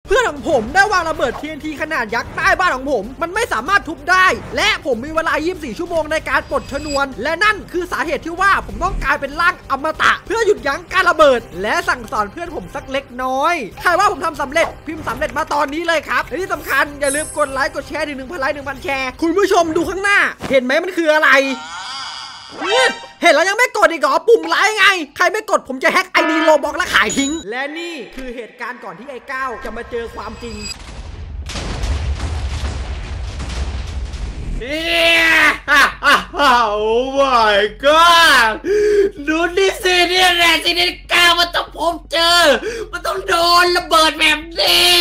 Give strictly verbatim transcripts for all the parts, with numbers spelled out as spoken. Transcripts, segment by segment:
เพื่อนของผมได้วางระเบิด ที เอ็น ที ขนาดยักษ์ใต้บ้านของผมมันไม่สามารถทุบได้และผมมีเวลายี่สิบสี่ชั่วโมงในการปลดชนวนและนั่นคือสาเหตุที่ว่าผมต้องกลายเป็นร่างอมตะเพื่อหยุดยั้งการระเบิดและสั่งสอนเพื่อนผมสักเล็กน้อยใครว่าผมทำสำเร็จพิมพ์สำเร็จมาตอนนี้เลยครับและที่สำคัญอย่าลืมกดไลค์กดแชร์ถึงหนึ่งพันไลค์หนึ่งพันแชร์คุณผู้ชมดูข้างหน้าเห็นไหมมันคืออะไรเห็นแล้วยังไม่กดอีกเหรอปุ่มไลค์ไงใครไม่กดผมจะแฮ็กไอดีโลบอกและขายทิ้งและนี่คือเหตุการณ์ก่อนที่ไอ้ก้าวจะมาเจอความจริงโอ้ my god ดูนี่สิเนี่ยแหละสิเนี่ยก้าวมันต้องพบเจอมันต้องโดนระเบิดแบบนี้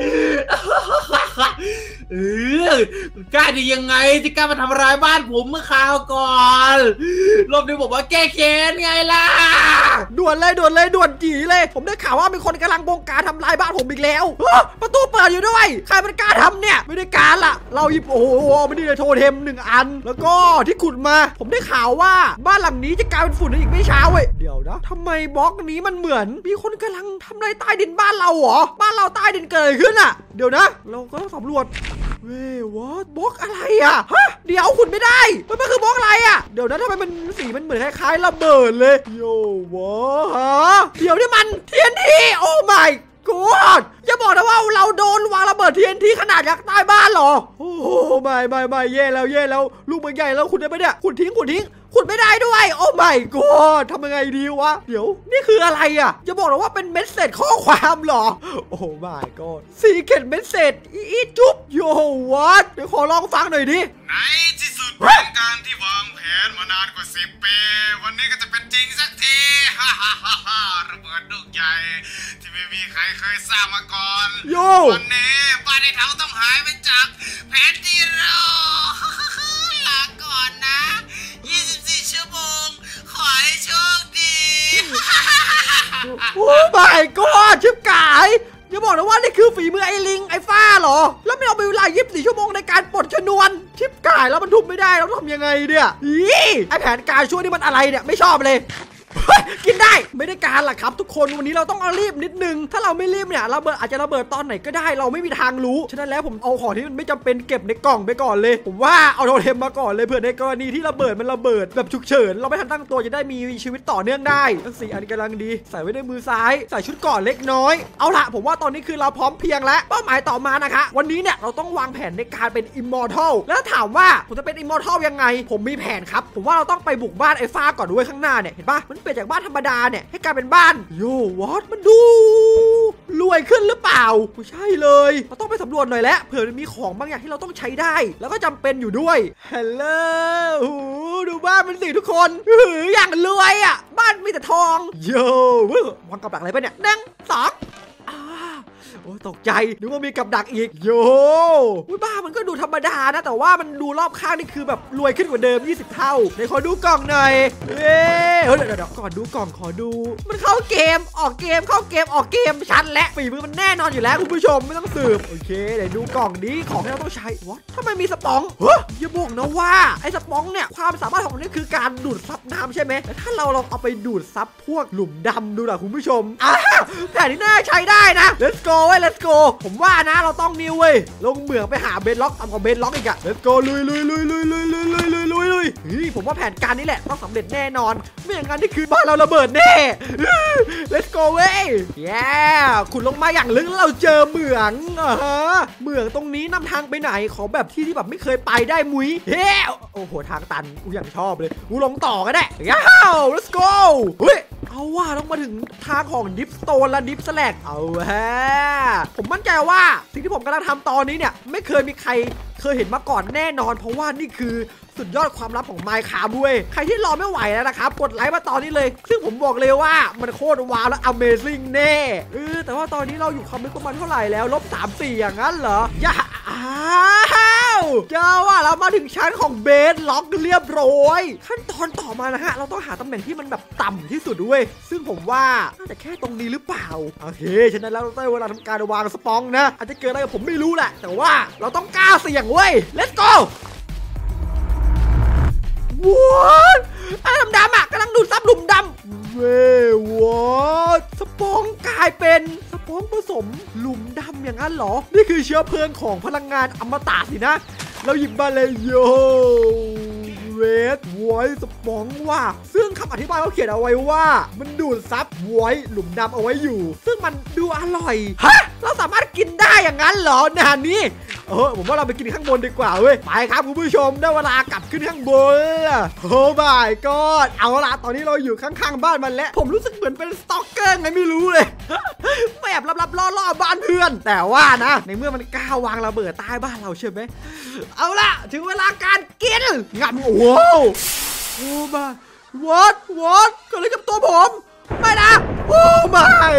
เออกล้าได้ยังไงที่กล้ามาทำร้ายบ้านผมเมื่อคราวก่อนรอบนี้ผมว่าแก้แค้นไงล่ะด่วนเลยด่วนเลยด่วนจีเลยผมได้ข่าวว่ามีคนกำลังบงการทำลายบ้านผมอีกแล้วประตูเปิดอยู่ด้วยใครมันกล้าทำเนี่ยไม่ได้การล่ะเราหยิบโอ้โหไม่ได้เลยโทเทมหนึ่งอันแล้วก็ที่ขุดมาผมได้ข่าวว่าบ้านหลังนี้จะกลายเป็นฝุ่นอีกไม่ช้าเว้ยเดี๋ยวนะทำไมบล็อกนี้มันเหมือนมีคนกำลังทำลายใต้ดินบ้านเราเหรอบ้านเราใต้ดินเกิดขึ้นอ่ะเดี๋ยวนะเราก็ต้องสำรวจเว้ยวอทบล็อกอะไรอ่ะฮะเดี๋ยวขุดไม่ได้มันมันคือบล็อกอะไรอ่ะเดี๋ยวนะทำไมมันสีมันเหมือนคล้ายๆระเบิดเลยโย่วอฮะเดี๋ยวนี่มัน ที เอ็น ที โอ้ my god อย่าบอกนะว่าเราโดนวางระเบิด ที เอ็น ที ขนาดยักษ์ใต้บ้านเหรอโอ้ไม่ไม่ไม่เย่แล้วเย่แล้วลูกมันใหญ่แล้วขุดได้ไหมเนี่ยขุดทิ้งขุดทิ้งขุดไม่ได้ด้วยโอ้ my god ทำยังไงดีวะเดี๋ยวนี่คืออะไรอ่ะจะบอกนะว่าเป็นเมสเสจข้อความเหรอโอ้ my god ซีเกตเมสเสจอีจุ๊บโย่วัดเดี๋ยวขอลองฟังหน่อยดิในที่สุดเป็นการที่วางแผนมานานกว่าสิบปีวันนี้ก็จะเป็นจริงสักทีฮ่าฮ่าฮ่าฮ่าระเบิดลูกใหญ่ที่ไม่มีใครเคยสร้างมาก่อนวันนี้บ้านในเท้าต้องหายไปจากแผนที่เราลาก่อนนะยี่สิบสี่ชั่วโมงขอให้โชคดีโอ้ my god ชิบกายอย่าบอกนะว่านี่คือฝีมือไอ้ลิงไอ้ฟ้าเหรอแล้วไม่เอาไปเวลายี่สิบสี่ชั่วโมงในการปลดชนวนชิบกายแล้วมันทุบไม่ได้แล้วทำยังไงเนี่ยอีไอแผนการช่วยนี่มันอะไรเนี่ยไม่ชอบเลยกินได้ไม่ได้การล่ะครับทุกคนวันนี้เราต้องเอารีบนิดนึงถ้าเราไม่รีบเนี่ยระเบิดอาจจะระเบิดตอนไหนก็ได้เราไม่มีทางรู้ฉะนั้นแล้วผมเอาของที่มันไม่จำเป็นเก็บในกล่องไปก่อนเลยผมว่าเอาโทเทมมาก่อนเลยเผื่อในกรณีที่ระเบิดมันระเบิดแบบฉุกเฉินเราไม่ทันตั้งตัวจะได้มีชีวิตต่อเนื่องได้ทั้งสี่อันกำลังดีใส่ไว้ในมือซ้ายใส่ชุดก่อนเล็กน้อยเอาละผมว่าตอนนี้คือเราพร้อมเพียงแล้วเป้าหมายต่อมานะคะวันนี้เนี่ยเราต้องวางแผนในการเป็นอิมมอร์ทัลแล้วถามว่าผมจะเป็นอิมมอร์ทัลยังไงผมมีแผนครับผมว่าเราต้องไปบุกบ้านไอ้ฟ้าก่อนด้วยข้างหน้าเนี่ยเห็นปะมันเปลี่ยนจากบ้านธรรมดาเนี่ยให้กลายเป็นบ้านโย่วอทมันดูรวยขึ้นหรือเปล่าไม่ใช่เลยเราต้องไปสำรวจหน่อยแล้วเผื่อมีของบางอย่างที่เราต้องใช้ได้แล้วก็จำเป็นอยู่ด้วยฮัลโหลดูบ้านมันสิทุกคนอย่างรวยอ่ะบ้านมีแต่ทองโย่วางกับดักอะไรไปเนี่ยหนึ่งสองโอ้ตกใจนึกว่ามีกับดักอีกโย่บ้านมันก็ดูธรรมดานะแต่ว่ามันดูรอบข้างนี่คือแบบรวยขึ้นกว่าเดิมยี่สิบเท่าไหนขอดูกล่องหน่อยเฮ้ยเดี๋ยวเดี๋ยวก่อนดูกล่องขอดูมันเข้าเกมออกเกมเข้าเกมออกเกมชัดและฝีมือมันแน่นอนอยู่แล้วคุณผู้ชมไม่ต้องสืบโอเคเดี๋ยวดูกล่องนี้ของที่เราต้องใช้วะทำไมมีสปองเฮ้ยอย่าบอกนะว่าไอ้สปองเนี่ยความสามารถของมันนี่คือการดูดซับน้ำใช่ไหมแต่ถ้าเราลองเอาไปดูดซับพวกหลุมดำดูนะคุณผู้ชมอ้าวแต่นี่น่าใช้ได้นะ let's go เว้ย let's go ผมว่านะเราต้องนิวเว้ยลงเหมืองไปหาเบนล็อกทำกับเบนล็อกอีกอะ let's go ลุยลุยลุยลุยลุยลุยลุยลุยลุยลุยผมว่าแผนการนี้แหละต้องสำเร็จแน่นอนไม่อย่างนั้นนี่คือบ้านเราระเบิดแน่ let's go เว้ย yeah ขุดลงมาอย่างลึกแล้วเราเจอเหมืองอ่ะฮะเหมืองตรงนี้นำทางไปไหนขอแบบที่ที่แบบไม่เคยไปได้มุ้ยเฮ้โอ้โหทางตันกูอย่างชอบเลยกูลงต่อก็ได้ย้าว let's go เฮ้ยเอาว่าต้องมาถึงทางของดิฟสโตนและดิฟสแลกเอาฮะผมมั่นใจว่าสิ่งที่ผมกำลังทำตอนนี้เนี่ยไม่เคยมีใครเคยเห็นมาก่อนแน่นอนเพราะว่านี่คือสุดยอดความลับของ Minecraft ด้วยใครที่รอไม่ไหวแล้วนะครับกดไลค์มาตอนนี้เลยซึ่งผมบอกเลยว่ามันโคตรว้าวและ Amazing แน่เออแต่ว่าตอนนี้เราอยู่ความลึกประมาณเท่าไหร่แล้วลบสามสี่อย่างนั้นเหรออย่าอ้าวเจ้าว่าเรามาถึงชั้นของเบสล็อกเรียบร้อยขั้นตอนต่อมานะฮะเราต้องหาตำแหน่งที่มันแบบต่ำที่สุดด้วยซึ่งผมว่าน่าจะแค่ตรงนี้หรือเปล่าโอเคฉะนั้นแล้วเราได้เวลาทำการวางสปองนะอาจจะเกิดอะไรกับผมไม่รู้แหละแต่ว่าเราต้องกล้าเสี่ยงเว้ย let's goว้าวไอ้ดำๆอ่ะกำลังดูดซับหลุมดำเว้ยวอทสปองกลายเป็นสปฟ้องผสมหลุมดำอย่างนั้นเหรอนี่คือเชื้อเพลิงของพลังงานอมตะสินะเราหยิบมาเลยโยเรดไวท์สปองว่าซึ่งคำอธิบายเขาเขียนเอาไว้ว่ามันดูดซับไวท์หลุมดำเอาไว้อยู่ซึ่งมันดูอร่อยฮะเราสามารถกินได้อย่างนั้นเหรอนานนี้เออผมว่าเราไปกินข้างบนดีกว่าเว้ยไปครับคุณผู้ชมได้เวลากลับขึ้นข้างบนโอ้ my god เอาละตอนนี้เราอยู่ข้างๆบ้านมันแล้วผมรู้สึกเหมือนเป็นสตอกเกอร์ไงไม่รู้เลยแอบลับๆล่อๆบ้านเพื่อนแต่ว่านะในเมื่อมันกล้าวางระเบิดใต้บ้านเราใช่ไหมเอาละถึงเวลาการกินงับโอ้โหโอ้ my what what เกิดอะไรกับตัวผมไม่นะโอ้ my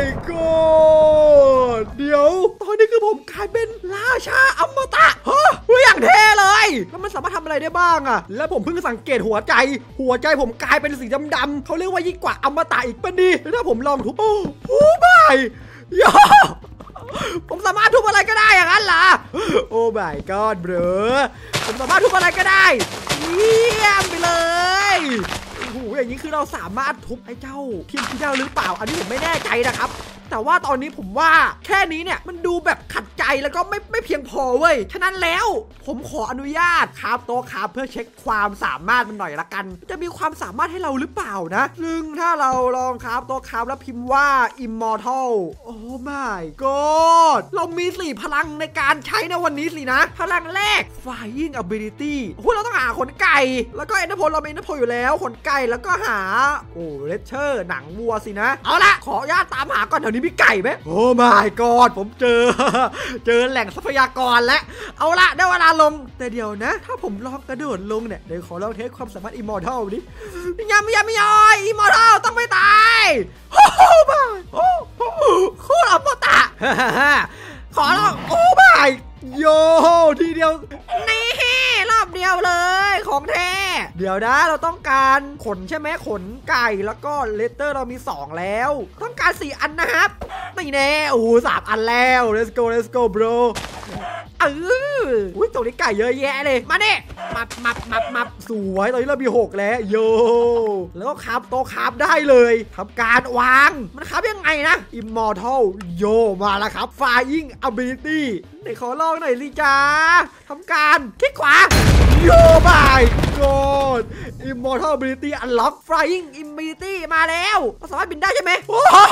god เดี๋ยวตอนนี้คือผมกลายเป็นราชาอมตะฮะอย่างเท่เลยแล้วมันสามารถทำอะไรได้บ้างอะแล้วผมเพิ่งสังเกตหัวใจหัวใจผมกลายเป็นสีดำๆเขาเรียกว่ายิ่งกว่าอมตะอีกปะนี่แล้วถ้าผมลองทุบโอ้โห my ยอผมสามารถทุบอะไรก็ได้อย่างนั้นเหรอโอ้ my god bro ผมสามารถทุบอะไรก็ได้เยี่ยมไปเลยโอ้โหอย่างนี้คือเราสามารถทุบไอ้เจ้าทีมที่ได้หรือเปล่าอันนี้ผมไม่แน่ใจนะครับแต่ว่าตอนนี้ผมว่าแค่นี้เนี่ยมันดูแบบขัดใจแล้วก็ไม่ไม่เพียงพอเว้ยฉะนั้นแล้วผมขออนุญาตครับโต๊ะครับเพื่อเช็คความสามารถมันหน่อยละกันจะมีความสามารถให้เราหรือเปล่านะซึ่งถ้าเราลองครับโต๊ะครับแล้วพิมพ์ว่า immortal โอ้ my god เรามีสี่พลังในการใช้ในวันนี้สินะพลังแรก flying ability โอ้เราต้องหาขนไก่แล้วก็เอ็นเตอร์โพลเราเป็นเอ็นเตอร์โพลอยู่แล้วขนไก่แล้วก็หาโอ้เลเชอร์หนังวัวสินะเอาละขออนุญาตตามหาก่อนแถวนี้มีไก่ไหมโอ้ my god ผมเจอ เจอแหล่งทรัพยากรแล้วเอาละได้เวลาลงแต่เดี๋ยวนะถ้าผมลองกระโดดลงเนี่ยเดี๋ยวขอลองเทสความสามารถ immortal ดิยำยำยอย immortal ต้องไม่ตายโอ้ my โอ้โคตรอมตะขอลองโอ้ my โยทีเดียวนี่รอบเดียวเลยของแท้เดี๋ยวนะเราต้องการขนใช่ไหมขนไก่แล้วก็เลตเตอร์เรามีสองแล้วต้องการสี่อันนะครับไม่แน่โอ้สามอันแล้ว let's go let's go bro เอออุ้ยตรงนี้ไก่เยอะแยะเลยมาเนี่ยมับมับมับมับสวยตอนนี้เรามีหกแล้วโยแล้วก็คราฟโตคราฟได้เลยทำการวางมันคราฟยังไงนะ immortal โยมาแล้วครับ flying ability ไหนขอลองหน่อยสิจ้าทำการคลิกขวาโยบายกด immortal ability unlock flying ability มาแล้วเราสามารถบินได้ใช่ไหม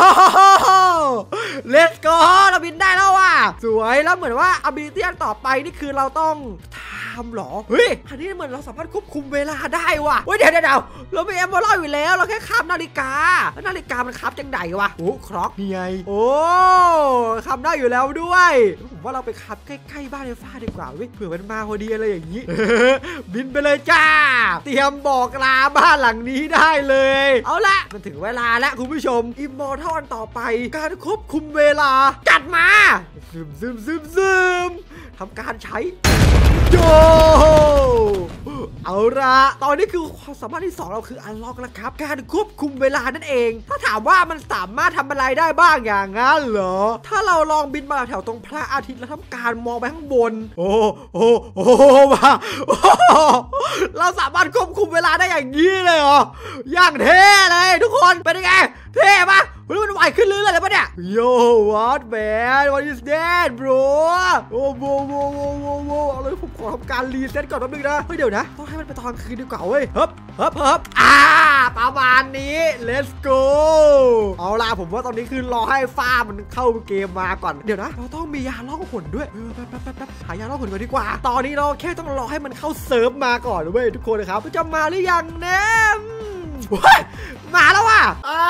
let's go เราบินได้แล้วว่ะสวยแล้วเหมือนว่า ability อันต่อไปนี่คือเราต้องทำหรอเฮ้ยอันนี้เหมือนเราสามารถควบคุมเวลาได้ว่ะเฮ้ยเดี๋ยวเดี๋ยวเราไม่เอ็มบอลล์อยู่แล้วเราแค่คาบนาฬิกาแล้วนาฬิกามันคาบจังไดวะโอ้คล็อกนี่ไงโอ้คาบได้อยู่แล้วด้วยผมว่าเราไปคาบใกล้ๆบ้านไอ้ฟ้าดีกว่าเว้ยเผื่อมันมาพอดีอะไรอย่างนี้ บินไปเลยจ้าเตรียมบอกลาบ้านหลังนี้ได้เลยเอาละมันถึงเวลาแล้วคุณผู้ชมอิมมอร์ทัลต่อไปการควบคุมเวลาจัดมาซึมซึมซึมซึมทำการใช้โยเอาละตอนนี้คือความสามารถที่สองเราคืออันล็อกแล้วครับการควบคุมเวลานั่นเองถ้าถามว่ามันสามารถทำอะไรได้บ้างอย่างนั้นเหรอถ้าเราลองบินมาแถวตรงพระอาทิตย์แล้วทำการมองไปข้างบนโอ้โอ้โอ้มาเราสามารถควบคุมเวลาได้อย่างนี้เลยเหรออย่างเท่เลยทุกคนเป็นยังไงเท่ปะมันไหวขึ้นเรื่อยๆเลยปะเนี่ย Yo what man what is that bro โอ้โหโอ้โหโอ้โหเอาเลยผมขอทำการรีเซ็ตก่อนแป๊บนึงนะเฮ้ยเดี๋ยวนะต้องให้มันไปตอนคืนดีกว่าเว้ยฮึบฮึบฮึบอ่าประมาณนี้ let's go เอาล่ะผมว่าตอนนี้คือรอให้ฟ้ามันเข้าเกมมาก่อนเดี๋ยวนะเราต้องมียาล่องหนด้วยเออแป๊บแป๊บแป๊บหายาล่องหนก่อนดีกว่าตอนนี้เราแค่ต้องรอให้มันเข้าเซิร์ฟมาก่อนเว้ยทุกคนนะครับจะมาหรือยังเนี่ยมาแล้วว่ะอ่า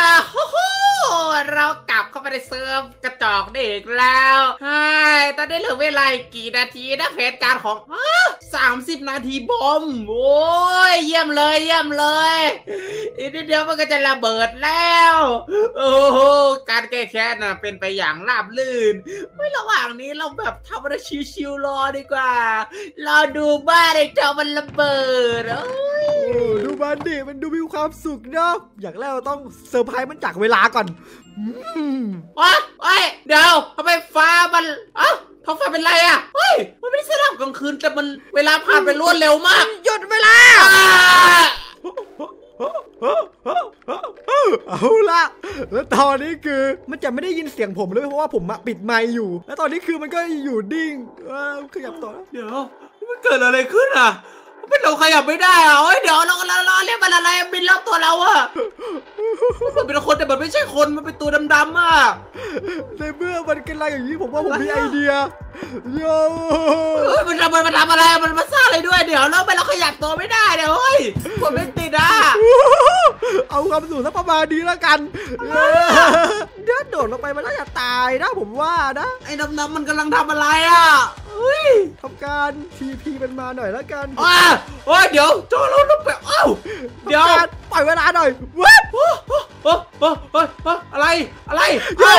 เรากลับเข้าไปในเซิร์ฟกระจอกเด็กแล้วใช่ตอนนี้เหลือเวลากี่นาทีนะเพจการของสามสิบนาทีบอมโอ้ยเยี่ยมเลยเยี่ยมเลยอีกนิดเดียวมันก็จะระเบิดแล้วโอ้โหการแก้แค้นน่ะเป็นไปอย่างราบรื่นไม่ระหว่างนี้เราแบบทำอะไรชิวๆรอดีกว่าเราดูบ้านไอ้เจ้ามันระเบิดเอ้ยดูบ้านดิมันดูมีความสุขเนาะอย่างแรกเราต้องเซอร์ไพรส์มันจากเวลาก่อนว้าเฮ้ยเดี๋ยวทำไมฟ้ามันอ้าวท้องฟ้าเป็นไรอ่ะเฮ้ยมันไม่ได้สลับกลางคืนแต่มันเวลาผ่านไปรวดเร็วมากหยุดเวลาเอาละแล้วตอนนี้คือมันจะไม่ได้ยินเสียงผมเลยเพราะว่าผมปิดไมค์อยู่แล้วตอนนี้คือมันก็อยู่ดิ่งขยับต่อเดี๋ยวมันเกิดอะไรขึ้นอ่ะเป็นเราขยับไม่ได้อ่ะเฮ้ยเดี๋ยวเราเราเราเรียกมันอะไรบินรอบตัวเราอ่ะมันเป็นคนแต่มันไม่ใช่คนมันเป็นตัวดำๆอ่ะในเมื่อมันกำลังอย่างนี้ผมว่าผมมีไอเดียโย่มันทำมันทำอะไรมันมาสร้างอะไรด้วยเดี๋ยวเราไปเราขยับตัวไม่ได้เดี๋ยวเฮ้ยผมไม่ติดอ่ะเอาความสูงสักประมาณนี้แล้วกันเดินโดดลงไปมันน่าจะตายนะผมว่านะไอ้ดำๆมันกำลังทำอะไรอ่ะทำการทีพีมันมาหน่อยแล้วกันอ่าโอ้ยเดี๋ยวโจเราต้องไปเอ้าเดี๋ยวปล่อยเวลาหน่อยเว้ยโอ้โหโอ้โหอะไรอะไรเอ้า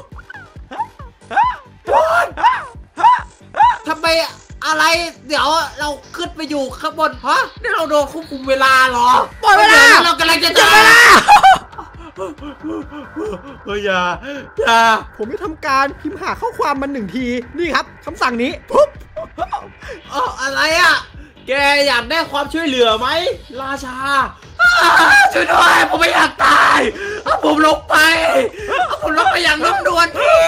ทำไมอะไรเดี๋ยวเราขึ้นไปอยู่ข้างบนฮะนี่เราโดนควบคุมเวลาเหรอปล่อยเวลาเรากำลังจะตายเฮ้ยอย่าอย่าผมจะทำการพิมพ์หาข้อความมันหนึ่งทีนี่ครับคำสั่งนี้ปุ๊บเอออะไรอ่ะแกอยากได้ความช่วยเหลือไหมราชาช่วยด้วยผมไม่อยากตายเอาผมลงไปเอาผมลงไปอย่างนุ่มนวลพี่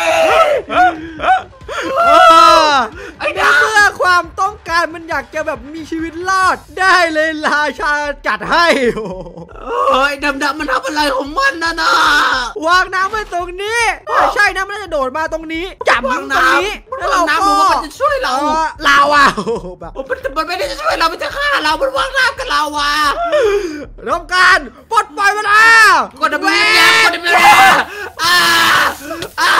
ไอ้เมื่อความต้องการมันอยากจะแบบมีชีวิตรอดได้เลยราชาจัดให้เฮ้ยดำๆมันทำอะไรของมันนะน่ะวางน้ำไว้ตรงนี้ใช่น้ำมันน่าจะโดดมาตรงนี้จับมันตรงนี้แล้วเราก็มันจะช่วยเราเราอ่ะแบบมันไม่ได้จะช่วยเรามันจะฆ่าเรามันวางน้ำกับเราอ่ะทำการปลดปล่อยมันอ่ะกดดับเบิลยูกดดับเบิลยูอ่าอ่า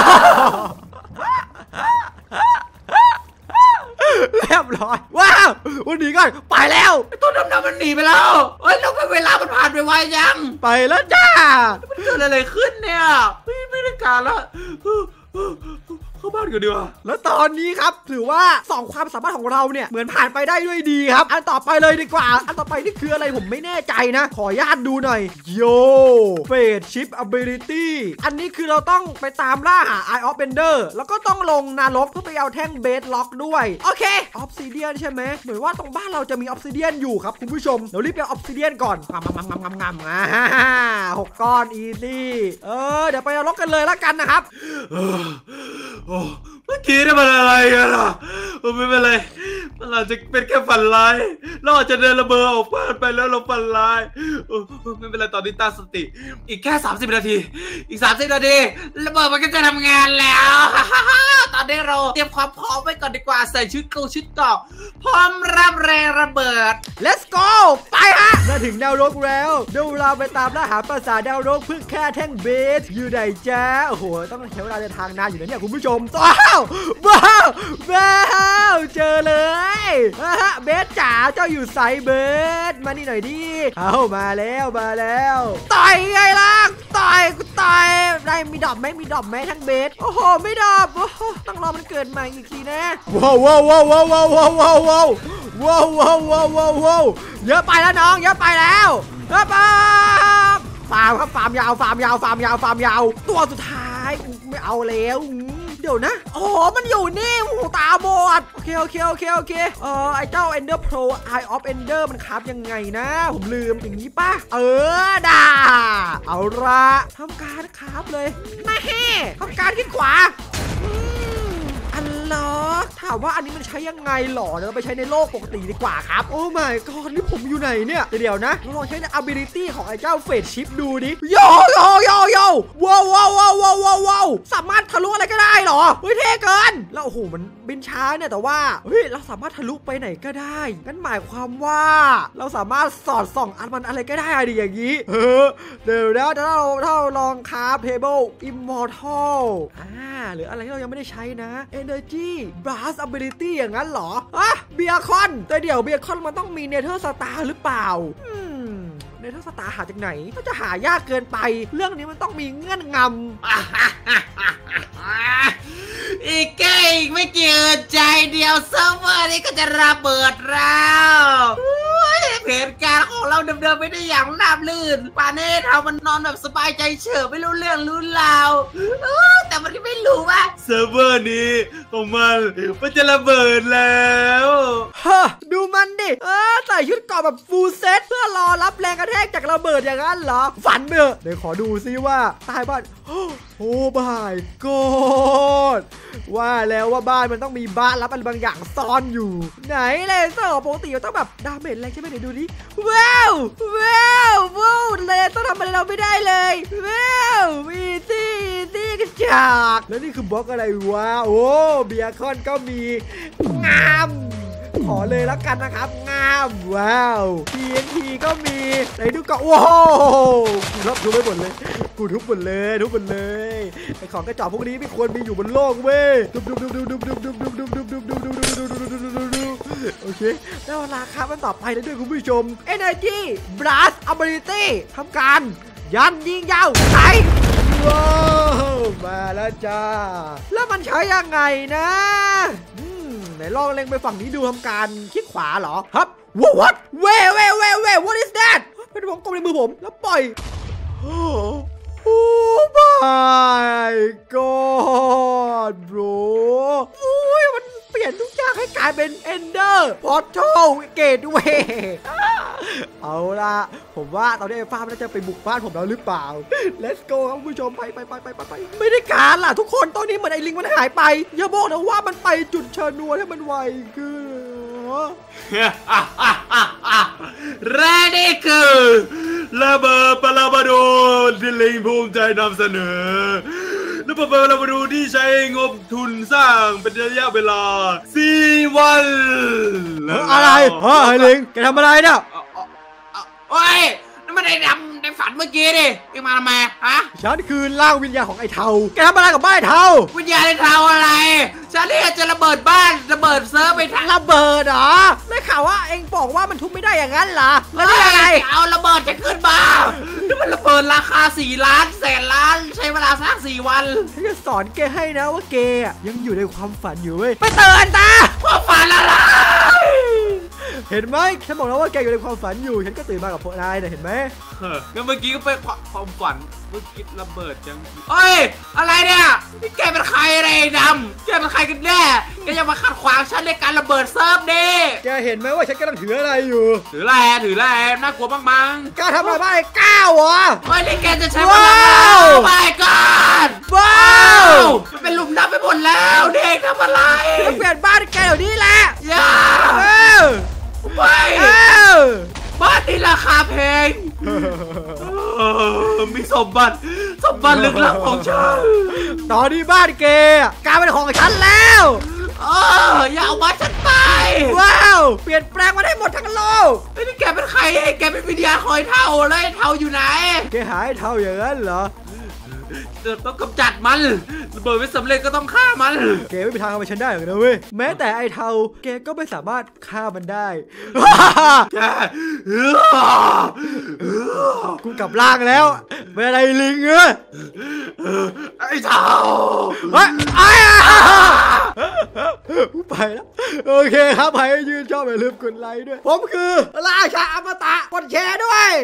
เรียบร้อยว้าววันนี้ก่อนไปแล้วตัวดำๆมันหนีไปแล้วเฮ้ยแล้วเวลามันผ่านไปไวยังไปแล้วจ้ามันเกิดอะไรขึ้นเนี่ยไม่ไม่ได้การแล้วเข้าบ้านกันดีกว่าแล้วตอนนี้ครับถือว่าสองความสามารถของเราเนี่ยเหมือนผ่านไปได้ด้วยดีครับอันต่อไปเลยดีกว่าอันต่อไปนี่คืออะไรผมไม่แน่ใจนะขอญาตดูหน่อยโยเฟสชิป ability อันนี้คือเราต้องไปตามล่าหา Eye of Ender แล้วก็ต้องลงนรกเพื่อไปเอาแท่งเบสล็อกด้วยโอเคออฟซิเดียนใช่ไหมเหมือนว่าตรงบ้านเราจะมีออฟซิเดียนอยู่ครับคุณผู้ชมเดี๋ยวรีบไปเอาออฟซิเดียนก่อนงามงามงามงามงามอ่าหกก้อนอีซี่เออเดี๋ยวไปนรกกันเลยแล้วกันนะครับโอ้เมื่อกี้นี่มันอะไรกันอ่ะไม่เป็นไรมันอาจจะเป็นแค่ฝันร้ายเราอาจจะเดินระเบิดออกบ้านไปแล้วเราฝันร้ายไม่เป็นไรตอนนี้ตั้งสติอีกแค่สามสิบนาทีอีกสามสิบนาทีระเบิดมันก็จะทำงานแล้วตอนนี้เราเตรียมความพร้อมไว้ก่อนดีกว่าใส่ชุดกงชุดเกราะพร้อมรับแรงระเบิด let's go ไปฮะมาถึงแนวรกแล้วเดี๋ยวเราไปตามล่าหาปราสาทแนวรกเพื่อแค่แท่งเบสอยู่ไหนจ้าโอ้โหต้องใช้เวลาเดินทางนานอยู่นะเนี่ยคุณผู้ชมว้าวว้าวว้าวเจอเลยฮะเบสจ๋าเจ้าอยู่ไซเบสมานี่หน่อยดิเอามาแล้วมาแล้วต่อยไงล่ะต่อยกูต่อยได้มีดอกไหมมีดอกไหมทั้งเบสโอ้โหไม่ดอกต้องรอมันเกิดใหม่อีกทีนะว้าวว้าวว้าวว้าวว้าวว้าวว้าวว้าวว้าวว้าวว้าวว้าวว้าวเยอะไปแล้วน้องเยอะไปแล้วเยอะไปฟาร์มครับฟาร์มยาวฟาร์มยาวฟาร์มยาวฟาร์มยาวตัวสุดท้ายไม่เอาแล้วเดี๋ยวนะอ๋อมันอยู่นี่หูตาบอดโอเคโอเคโอเคโอเคเออไอเจ้า Ender Pro Eye of Ender มันคราฟยังไงนะผมลืมอย่างนี้ป่ะเออด่าเอาละทำการคราฟเลยไม่ให้ทำการขึ้นขวาอันล็อกถามว่าอันนี้มันใช้ยังไงหรอเดี๋ยวเราไปใช้ในโลกปกติดีกว่าครับโอ้ my god นี่ผมอยู่ไหนเนี่ยเดี๋ยวนะลองใช้ใน ability ของไอ้เจ้าเฟสชิปดูดิโยโยโยโยว้าวว้าวว้าวว้าวว้าวสามารถทะลุอะไรก็ได้หรอเฮ้ยเท่เกินแล้วโอ้โหมันบินช้าเนี่ยแต่ว่าเฮ้ยเราสามารถทะลุไปไหนก็ได้นั่นหมายความว่าเราสามารถสอดส่องอันมันอะไรก็ได้ดิอย่างนี้เออเดี๋ยวนะถ้าเราถ้าเราลองคราฟ table immortal อ่าหรืออะไรที่เรายังไม่ได้ใช้นะ energy blast ability อย่างนั้นเหรออะเบียคอนแต่เดี๋ยวเบียคอนมันต้องมีเนเธอร์สตาร์หรือเปล่าเนเธอร์สตาร์หาจากไหนก็จะหายากเกินไปเรื่องนี้มันต้องมีเงื่อนงำอีกแค่อีกไม่กี่ใจเดียวเซิร์ฟเวอร์นี้ก็จะระเบิดแล้วแผนการของเราดำเนินไปได้อย่างราบรื่นป่านนี้เรามันนอนแบบสบายใจเฉยไม่รู้เรื่องรู้ราวเออแต่มันก็ไม่รู้ว่าเซิร์ฟเวอร์นี้ของมันมันจะระเบิดแล้วฮะดูมันดิเออใส่ชุดเกราะแบบฟูลเซตเพื่อรอรับแรงกระแทกจากระเบิดอย่างนั้นเหรอฝันไปเถอะเดี๋ยวขอดูซิว่าใต้บ้านโอ้บายกอดว่าแล้วว่าบ้านมันต้องมีบ้านรับอะไรบางอย่างซ่อนอยู่ไหนเลเซอร์ปกติต้องแบบดาเมจแรงใช่ไหมเดี๋ยวดูดิว้าวว้าวว้าวเลเซอร์ทำอะไรเราไม่ได้เลยว้าวอีซี่อีซี่กระจอกแล้วนี่คือบล็อกอะไรวะโอ้เบียร์คอนก็มีงามขอเลยแล้วกันนะครับงามว้าว ที เอ็น ที ก็มีไหนดูก่อนว้าวกูรับดูไปหมดเลยกูทุบหมดเลยทุบหมดเลยไอของกระจอกพวกนี้ไม่ควรมีอยู่บนโลกเว้ยดุบดุบดุบดุบดุบดุบดุบดุบดุบดุบดุบดุบดุบดุบดุบดุบโอเคแล้วราคามันต่อไปแล้วด้วยคุณผู้ชม Energy Blast Ability ทำการยันยิงยาวใช้ว้าวมาแล้วจ้าแล้วมันใช้ยังไงนะไหนลองเล็งไปฝั่งนี้ดูทำการคลิกขวาเหรอครับว้าว what เว่เว่เว่เว่ what is that เป็นวงกลมในมือผมแล้วปล่อยโอ้ my god bro โอ้ยมันเปลี่ยนทุกอย่างให้กลายเป็น Ender Portal Gateway เอาล่ะผมว่าตอนนี้ไอ้ฟ้ามันจะไปบุกบ้านผมแล้วหรือเปล่า let's go ครับผู้ชมไปไปไปไปไปไม่ได้การล่ะทุกคนตอนนี้เหมือนไอ้ลิงมันหายไปอย่าบอกนะว่ามันไปจุดเชิญนวลให้มันไวขึ้นและนี่คือระเบิดปรมาณูที่ลิงภูมิใจนำเสนอระเบิดปรมาณูที่ใช้งบทุนสร้างเป็นระยะเวลาสี่วันอะไรเฮ้ยลิงแกทำอะไรเนี่ยโอ้ยนั่นมันไอ้ดำในฝันเมื่อกี้ดิเอ็งมาทำไมฮะฉันคือร่างวิญญาณของไอ้เทาแกทำอะไรกับบ้านไอ้เทาวิญญาณไอ้เทาอะไรฉันเนี่ยจะระเบิดบ้านระเบิดเซิร์ฟไปทั้งระเบิดเหรอได้ข่าวว่าเอ็งบอกว่ามันทุบไม่ได้อย่างนั้นเหรอแล้วนี่อะไรเอาระเบิดจะขึ้นมานี่มันระเบิดราคาสี่ล้านแสนล้านใช้เวลาสร้างสี่วันฉันจะสอนแกให้นะว่าแกยังอยู่ในความฝันอยู่เว้ยไปเตือนตาความฝันอะไรเห็นไหมฉันบอกแล้วว่าแกอยู่ในความฝันอยู่ฉันก็ตื่นมากับพวกนายนะเห็นไหมก็เมื่อกี้ก็เป็นความฝันเมื่อกี้ระเบิดจังเอ้ยอะไรเนี่ยนี่แกเป็นใครอะไรดำแกเป็นใครกันแน่แกจะมาขัดขวางฉันในการระเบิดเซิร์ฟดิแกเห็นไหมว่าฉันกำลังถืออะไรอยู่ถือแร่ถือแร่น่ากลัวมากมั้งกล้าทำอะไรบ้างไอ้ก้าวเหรอเฮ้ยนี่แกจะใช้พลังไม่ก่อนว้าวมันเป็นหลุมดำไปหมดแล้วเด็กทำอะไรเปลี่ยนบ้านแกเดี๋ยวนี้แหละอย่าไปบ้านนี้ราคาแพงมีสมบัติสมบัติลึกลับของฉันตอนนี้บ้านแกกลายเป็นของฉันแล้วเอออย่าเอาบ้านฉันไปว้าวเปลี่ยนแปลงมาได้หมดทั้งโลกไอ้นี่แกเป็นใครแกเป็นวิญญาณคอยเท่าเลยเท่าอยู่ไหนแกหายเท่าอย่างนั้นเหรอต้องกำจัดมันระเบิดไม่สำเร็จก็ต้องฆ่ามันแกไม่มีทางทำให้ฉันได้หรอกนะเว้ยแม้แต่ไอ้เทาแกก็ไม่สามารถฆ่ามันได้กูกลับล่างแล้วไม่อะไรลิงเอ้ยไอ้เทาเฮ้ยไอ้ไปแล้วโอเคครับใครยืนชอบอย่าลืมกดไลค์ด้วยผมคือราชาอมตะกดแชร์ด้วย